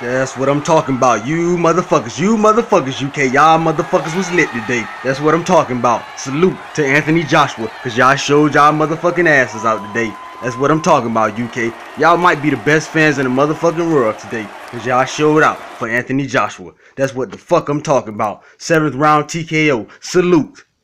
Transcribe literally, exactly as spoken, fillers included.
That's what I'm talking about. You motherfuckers, you motherfuckers, U K, y'all motherfuckers was lit today. That's what I'm talking about. Salute to Anthony Joshua, cause y'all showed y'all motherfucking asses out today. That's what I'm talking about, U K. Y'all might be the best fans in the motherfucking world today, cause y'all showed out for Anthony Joshua. That's what the fuck I'm talking about. Seventh round T K O. Salute.